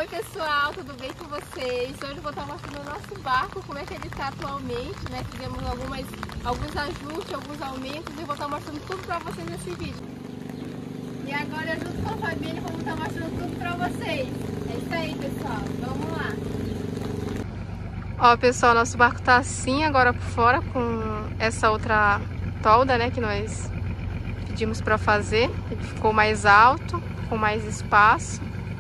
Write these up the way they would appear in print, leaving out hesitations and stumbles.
Oi pessoal, tudo bem com vocês? Hoje eu vou estar mostrando o nosso barco, como é que ele está atualmente, né? Fizemos alguns ajustes, alguns aumentos e vou estar mostrando tudo para vocês nesse vídeo. E agora eu junto com a família vamos estar mostrando tudo para vocês. É isso aí pessoal, vamos lá! Ó pessoal, nosso barco tá assim agora por fora com essa outra tolda, né? Que nós pedimos para fazer. Ele ficou mais alto, com mais espaço.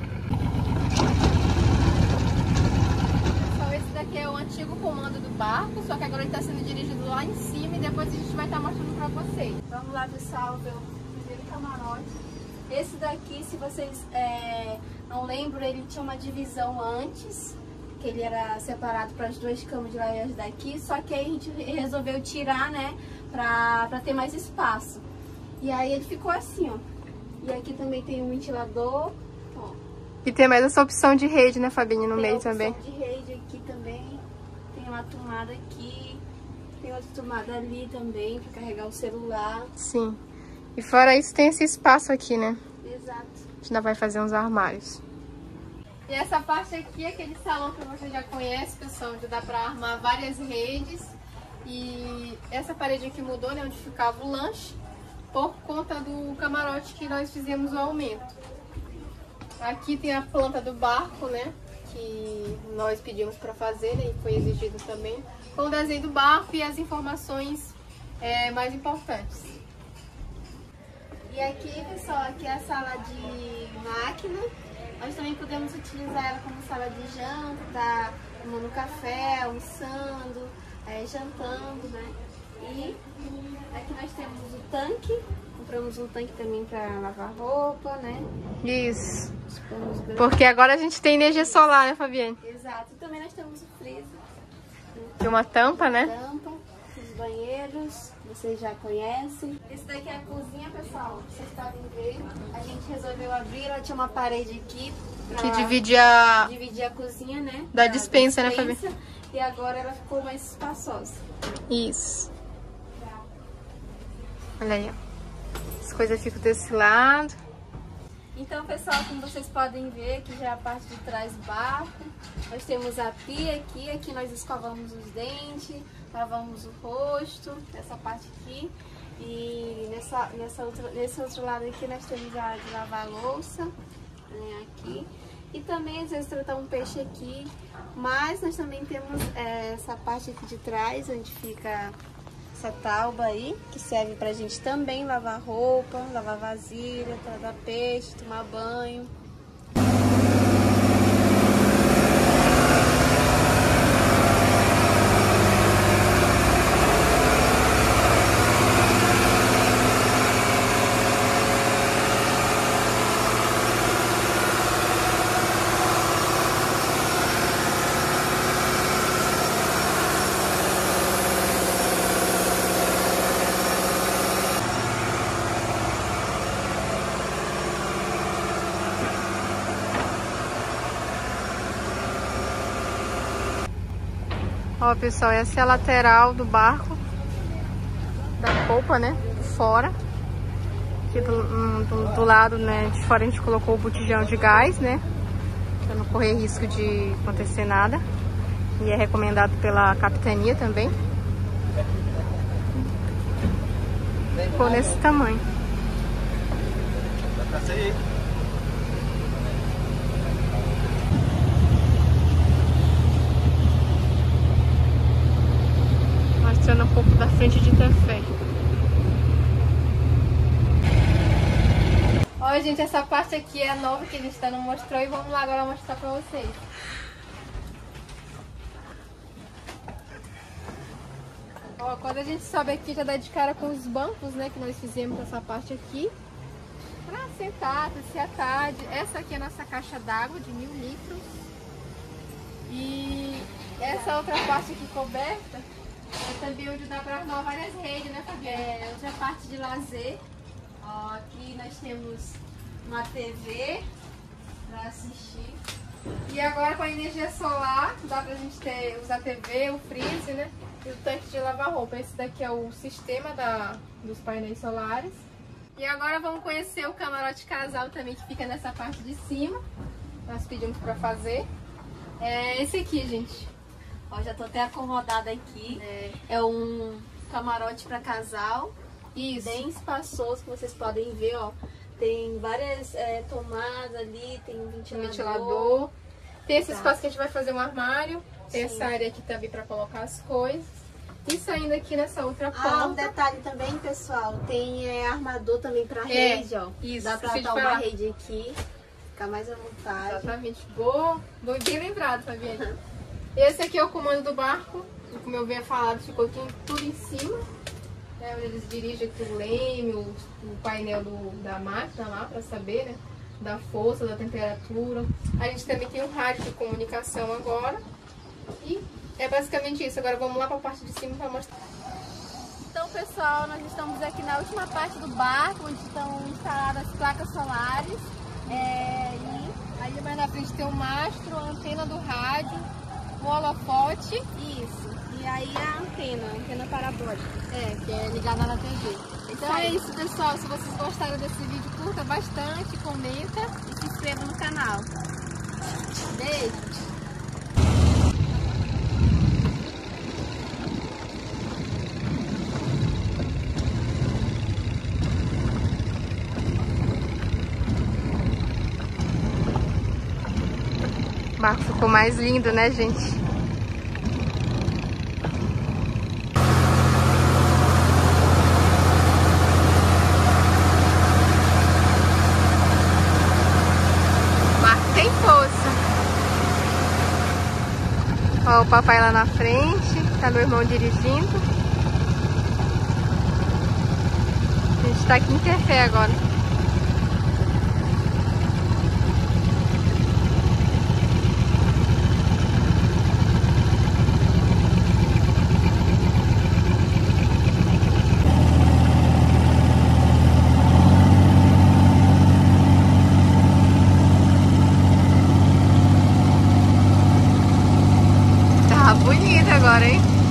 Aqui é o antigo comando do barco, só que agora ele está sendo dirigido lá em cima e depois a gente vai estar mostrando para vocês. Vamos lá pessoal, ver o primeiro camarote. Esse daqui, se vocês não lembram, ele tinha uma divisão antes, que ele era separado para as duas camas de lá e as daqui, só que aí a gente resolveu tirar, né, para ter mais espaço. E aí ele ficou assim, ó. E aqui também tem um ventilador, ó. E tem mais essa opção de rede, né, Fabinho, no meio também. Tem de rede aqui também. Tem uma tomada aqui. Tem outra tomada ali também, para carregar o celular. Sim. E fora isso, tem esse espaço aqui, né? Exato. A gente ainda vai fazer uns armários. E essa parte aqui é aquele salão que você já conhece, pessoal, onde dá para armar várias redes. E essa parede aqui mudou, né, onde ficava o lanche, por conta do camarote que nós fizemos o aumento. Aqui tem a planta do barco, né, que nós pedimos para fazer, né, e foi exigido também, com o desenho do barco e as informações mais importantes. E aqui, pessoal, aqui é a sala de máquina. Nós também podemos utilizar ela como sala de janta, tá tomando café, almoçando, jantando, né. E aqui nós temos o tanque. Compramos um tanque também para lavar roupa, né? Isso. Porque agora a gente tem energia solar, né, Fabiane? Exato. E também nós temos o freezer. Tem uma tampa, né? Tampa, os banheiros, vocês já conhecem. Esse daqui é a cozinha, pessoal. Vocês podem ver. A gente resolveu abrir, ela tinha uma parede aqui. Que dividir a cozinha, né? Da dispensa, né, Fabiane? E agora ela ficou mais espaçosa. Isso. Olha aí, ó. As coisas ficam desse lado. Então, pessoal, como vocês podem ver, aqui já é a parte de trás do barco. Nós temos a pia aqui, aqui nós escovamos os dentes, lavamos o rosto, essa parte aqui. E nesse outro lado aqui nós temos a de lavar a louça, né, aqui. E também às vezes tratar um peixe aqui. Mas nós também temos essa parte aqui de trás, onde fica essa tauba aí, que serve pra gente também lavar roupa, lavar vasilha, tratar peixe, tomar banho. Ó, pessoal, essa é a lateral do barco, da polpa, né, fora. Aqui do lado, né, de fora a gente colocou o botijão de gás, né, para não correr risco de acontecer nada. E é recomendado pela capitania também. Ficou nesse tamanho. Mostrando um pouco da frente de Tefé. Olha, gente, essa parte aqui é nova que a gente ainda não mostrou e vamos lá agora mostrar pra vocês. Ó, quando a gente sobe aqui já dá de cara com os bancos, né, que nós fizemos essa parte aqui. Pra sentar, passear à tarde. Essa aqui é a nossa caixa d'água de 1000 litros. E essa outra parte aqui coberta é também onde dá para armar várias redes, né, Fabiana? Outra parte de lazer. Ó, aqui nós temos uma TV para assistir. E agora com a energia solar, dá pra gente usar a TV, o freezer, né? E o tanque de lavar roupa. Esse daqui é o sistema dos painéis solares. E agora vamos conhecer o camarote casal também, que fica nessa parte de cima. nós pedimos pra fazer. É esse aqui, gente. Ó, já tô até acomodada aqui. É um camarote pra casal. Isso. Bem espaçoso, que vocês podem ver, ó. Tem várias tomadas ali, tem um ventilador. Tem esse espaço que a gente vai fazer um armário. Tem Sim. essa área aqui também pra colocar as coisas. E saindo aqui nessa outra porta. Ah, um detalhe também, pessoal. Tem armador também pra rede, ó. Isso, Dá pra esqueci de botar uma falar. rede aqui. Ficar mais à vontade. Exatamente. Boa, bem lembrado, Fabiane. Esse aqui é o comando do barco. Como eu havia falado, ficou tudo em cima. Né, onde eles dirigem aqui o leme, o painel da máquina lá para saber, né, da força, da temperatura. A gente também tem um rádio de comunicação agora. E é basicamente isso. Agora vamos lá para a parte de cima para mostrar. Então, pessoal, nós estamos aqui na última parte do barco, onde estão instaladas as placas solares. E aí mais na frente tem o mastro, a antena do rádio, o holofote. Isso. E aí a antena parabólica. Que é ligada na TV. Então é isso, pessoal. Se vocês gostaram desse vídeo, curta bastante, comenta e se inscreva no canal. Beijo! O barco ficou mais lindo, né, gente? O barco tem força. Ó, o papai lá na frente, tá meu irmão dirigindo. A gente tá aqui em Tefé agora. Tá bonito agora, hein?